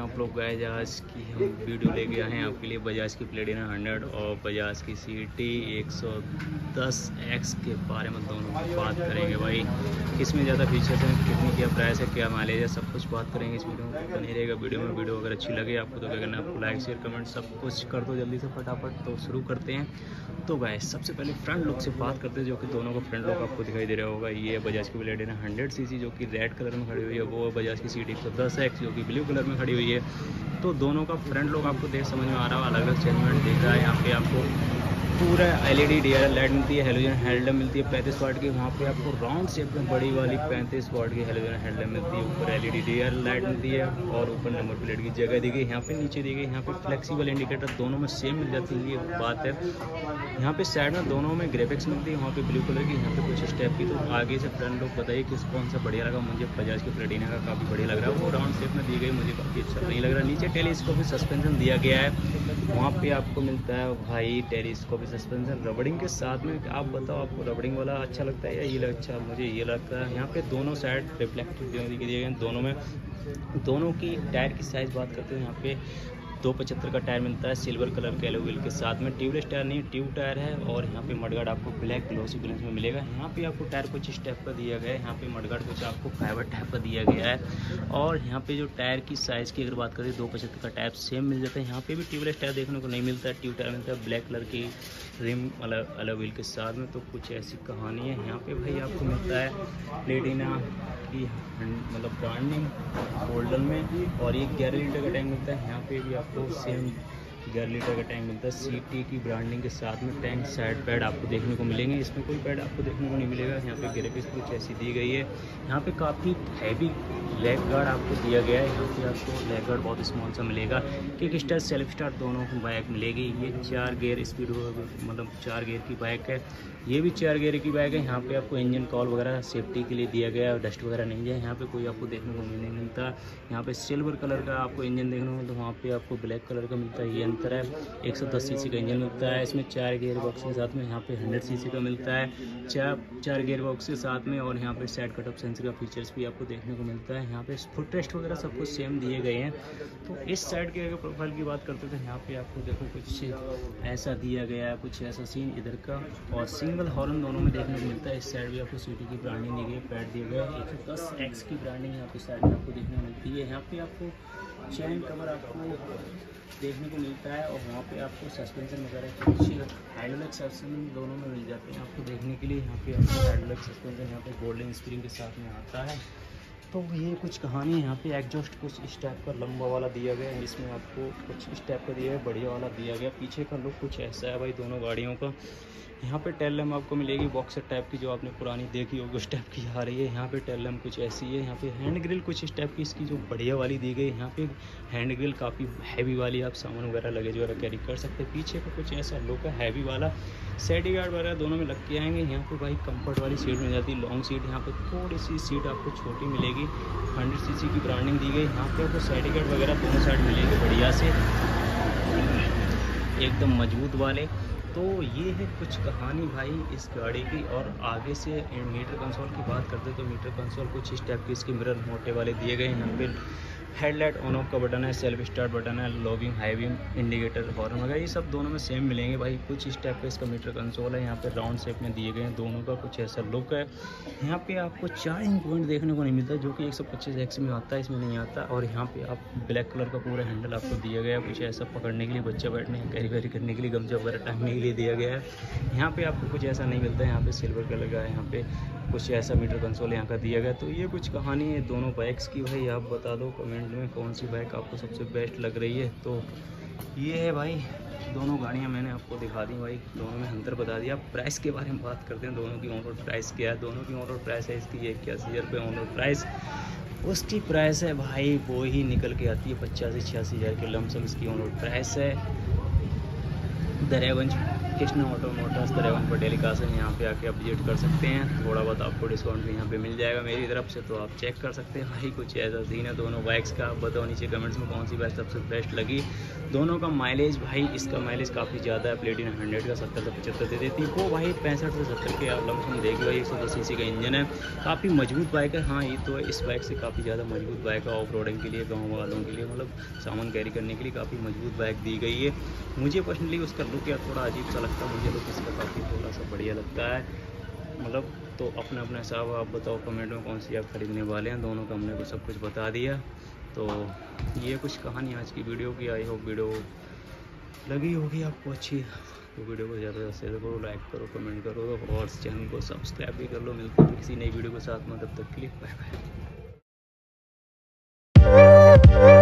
आप लोग बजाज की हम वीडियो लेके आए हैं आपके लिए। बजाज की प्लेटिना 100 और बजाज की CT 110X के बारे में दोनों की बात करेंगे भाई। किसमें ज़्यादा फीचर्स हैं, कितनी क्या प्राइस है, क्या माइलेज है, सब कुछ बात करेंगे इस वीडियो में। बनी रहेगा वीडियो में। वीडियो अगर अच्छी लगे आपको तो क्या करना है, आपको लाइक शेयर कमेंट सब कुछ कर दो जल्दी से फटाफट। तो शुरू करते हैं। तो गाइस सबसे पहले फ्रंट लुक से बात करते हैं, जो कि दोनों का फ्रंट लुक आपको दिखाई दे रहा होगा। ये है बजाज की प्लेटिना 100cc जो कि रेड कलर में खड़ी हुई है, वो बजाज की CT 110X जो कि ब्लू कलर में खड़ी हुई है। तो दोनों का फ्रंट लुक आपको देख समझ में आ रहा है, अलग अलग चेंजमेंट दिख रहा है। यहाँ पे आपको पूरा LED DRL लाइट मिलती है, हेलोजन हेडलैम्प मिलती है 35 वाट की। वहाँ पे आपको राउंड शेप में बड़ी वाली 35 वाट की हेलोजन हेडलैम्प मिलती है। ऊपर LED DRL लाइट मिलती है और ऊपर नंबर प्लेट की जगह दी गई, यहाँ पे नीचे दी गई। यहाँ पे फ्लेक्सिबल इंडिकेटर दोनों में सेम मिल जाती है, ये बात है। यहाँ पे साइड में दोनों में ग्राफिक्स मिलती है, वहाँ पे ब्लू कलर की, यहाँ पे कुछ स्टेप की। तो आगे से फ्रंट लुक बताइए किस कौन सा बढ़िया लगा। मुझे बजाज की प्लेटिना का काफ़ी बढ़िया लग रहा है, वो राउंड शेप में दी गई मुझे काफ़ी अच्छा नहीं लग रहा। नीचे टेलीस्कोपिक सस्पेंशन दिया गया है, वहाँ पे आपको मिलता है भाई टेलीस्कोपिक सस्पेंशन रबड़िंग के साथ में। आप बताओ आपको रबड़िंग वाला अच्छा लगता है या ये अच्छा? मुझे ये लगता है। यहाँ पे दोनों साइड रिफ्लेक्टिव दिए गए हैं, दोनों में। दोनों की टायर की साइज़ बात करते हैं, यहाँ पे 275 का टायर मिलता है सिल्वर कलर के एलो व्हील के साथ में। ट्यूबलेस टायर नहीं, ट्यूब टायर है। और यहाँ पे मडगार्ड आपको ब्लैक ग्लोसी फिनिश में मिलेगा। यहाँ पे आपको टायर कुछ स्टेप का दिया गया है, यहाँ पे मडगार्ड कुछ आपको फाइबर टाइप का दिया गया है। और यहाँ पे जो टायर की साइज़ की अगर बात करें 275 का टायर सेम मिल जाता है। यहाँ पे भी ट्यूबलेस टायर देखने को नहीं मिलता है, ट्यूब टायर मिलता है ब्लैक कलर की रिम अलग व्हील के साथ में। तो कुछ ऐसी कहानी है। यहाँ पे भाई आपको मिलता है प्लेटिना की मतलब ब्रांडिंग गोल्डन में, और ये 11 लीटर का टैंक मिलता है। यहाँ पे भी आपको सेम 11 लीटर का टैंक मिलता है CT की ब्रांडिंग के साथ में। टैंक साइड पैड आपको देखने को मिलेंगे, इसमें कोई पैड आपको देखने को नहीं मिलेगा। यहाँ पे ग्राफिक्स कुछ ऐसी दी गई है। यहाँ पे काफ़ी हैवी लेग गार्ड आपको दिया गया है। यहाँ पे आपको लेग गार्ड बहुत स्मॉल सा मिलेगा। किक स्टार्ट सेल्फ स्टार्ट दोनों को बाइक मिलेगी। ये 4 गियर स्पीड मतलब 4 गियर की बाइक है, ये भी 4 गियर की बाइक है। यहाँ पे आपको इंजन कॉल वगैरह सेफ्टी के लिए दिया गया है, डस्ट वगैरह नहीं है। यहाँ पे कोई आपको देखने को नहीं मिलता। यहाँ पे सिल्वर कलर का आपको इंजन देखने को मिलता है, वहाँ पे आपको ब्लैक कलर का मिलता है, ये अंतर है। 110cc का इंजन मिलता है इसमें 4 गियर बॉक्स के साथ में। यहाँ पे 100cc का मिलता है 4 गियर बॉक्स के साथ में। और यहाँ पे साइड कट ऑफ सेंसर का फीचर्स भी आपको देखने को मिलता है। यहाँ पे फुट रेस्ट वगैरह सब कुछ सेम दिए गए हैं। तो इस साइड के अगर प्रोफाइल की बात करते हैं तो यहाँ पे आपको देखो कुछ ऐसा दिया गया है, कुछ ऐसा सीन इधर का। और सिंगल हॉर्न दोनों में देखने को मिलता है। इस साइड भी आपको CT की ब्रांडिंग दी गई, पैड दिए गए। 110X की ब्रांडिंग यहाँ पे साइड में आपको देखने को मिलती है। यहाँ पे आपको चैन कवर आपको देखने को मिलता है। और वहाँ पे आपको सस्पेंशन वगैरह कुछ हाइड्रोलिक सस्पेंशन दोनों में मिल जाते हैं आपको देखने के लिए। यहाँ पे आपको हाइड्रोलिक सस्पेंशन यहाँ पे गोल्डन स्प्रिंग के साथ में आता है। तो ये कुछ कहानी है। यहाँ पे एग्जॉस्ट कुछ इस टाइप का लंबा वाला दिया गया है, इसमें आपको कुछ इस टाइप का दिया है, बढ़िया वाला दिया गया। पीछे का लुक कुछ ऐसा है भाई दोनों गाड़ियों का। यहाँ पे टेल लैम्प आपको मिलेगी बॉक्सर टाइप की, जो आपने पुरानी देखी होगी उस टाइप की आ रही है। यहाँ पे टेल लैम्प कुछ ऐसी है। यहाँ पे हैंड ग्रिल कुछ इस टाइप की इसकी जो बढ़िया वाली दी गई। यहाँ पे हैंड ग्रिल काफ़ी हैवी वाली, आप सामान वगैरह लगेज वगैरह कैरी कर सकते हैं। पीछे का कुछ ऐसा लुक है हैवी वाला। सेडी गार्ड वगैरह दोनों में लग के आएंगे। यहाँ पे भाई कंफर्ट वाली सीट मिल जाती है, लॉन्ग सीट। यहाँ पे थोड़ी सी सीट आपको छोटी मिलेगी। 100cc की ब्रांडिंग दी गई। यहाँ पे आपको साइड गार्ड वगैरह दोनों साइड मिलेंगे बढ़िया से, एकदम मजबूत वाले। तो ये है कुछ कहानी भाई इस गाड़ी की। और आगे से मीटर कंसोल की बात करते तो मीटर कंसोल कुछ इस टाइप की इसके मिरर मोटे वाले दिए गए हैं। यहाँ पे हेडलाइट ऑन ऑफ का बटन है, सेल्फ स्टार्ट बटन है, लॉगिंग हाई बीम इंडिकेटर हॉर्न वगैरह ये सब दोनों में सेम मिलेंगे भाई। कुछ इस टाइप का इसका मीटर कंसोल है। यहाँ पे राउंड शेप में दिए गए हैं, दोनों का कुछ ऐसा लुक है। यहाँ पे आपको चार्जिंग पॉइंट देखने को नहीं मिलता, जो कि 125X में आता है, इसमें नहीं आता। और यहाँ पे आप ब्लैक कलर का पूरा हैंडल आपको दिया गया है, कुछ ऐसा पकड़ने के लिए, बच्चा बैठने कैरी वैरी करने के लिए, गमछा वगैरह टांगने के लिए दिया गया है। यहाँ पे आपको कुछ ऐसा नहीं मिलता है। यहाँ पे सिल्वर कलर का है, यहाँ पे कुछ ऐसा मीटर कंसोल यहाँ का दिया गया। तो ये कुछ कहानी है दोनों बाइक्स की भाई। आप बता दो कमेंट में कौन सी बाइक आपको सबसे बेस्ट लग रही है। तो ये है भाई दोनों गाड़ियाँ मैंने आपको दिखा दी भाई, दोनों में अंतर बता दिया। प्राइस के बारे में बात करते हैं, दोनों की ऑन रोड प्राइस क्या है। दोनों की ऑन रोड प्राइस है इसकी 81,000 रुपये ऑन रोड प्राइस। उसकी प्राइस है भाई वो ही निकल के आती है 85-86 हज़ार के लमसम इसकी ऑन रोड प्राइस है। दरियागंज कृष्णा ऑटो मोटर्स दरेवन पटेल का से यहाँ पे आके आप विजिट कर सकते हैं। थोड़ा बहुत आपको डिस्काउंट भी यहाँ पे मिल जाएगा मेरी तरफ से, तो आप चेक कर सकते हैं। भाई कुछ ऐसा सीन है दोनों बाइक्स का। आप बताओ नीचे कमेंट्स में कौन सी बाइक सबसे बेस्ट लगी। दोनों का माइलेज भाई, इसका माइलेज काफ़ी ज़्यादा है, प्लेटिना 100 का 70 से 75 दे देती है, वो भाई 65 से 70 के लमसम देगी भाई। 110 सीसी का इंजन है, काफ़ी मजबूत बाइक है। हाँ ये तो इस बाइक से काफ़ी ज़्यादा मजबूत बाइक है, ऑफ रोडिंग के लिए, गाँव वालों के लिए, मतलब सामान कैरी करने के लिए काफ़ी मजबूत बाइक दी गई है। मुझे पर्सनली उसका लुक यार थोड़ा अजीब सा लगता है, मुझे लुक इसका काफ़ी थोड़ा सा बढ़िया लगता है, मतलब तो अपना अपना हिसाब आप बताओ कमेंट में कौन सी आप खरीदने वाले हैं। दोनों का हमने को सब कुछ बता दिया। तो ये कुछ कहानी आज की वीडियो की। आई होप वीडियो लगी होगी आपको अच्छी, तो वीडियो को ज़्यादा से शेयर करो, लाइक करो, कमेंट करो और चैनल को सब्सक्राइब भी कर लो। मिलते हैं किसी नई वीडियो के साथ में, तब तक के लिए बाय बाय।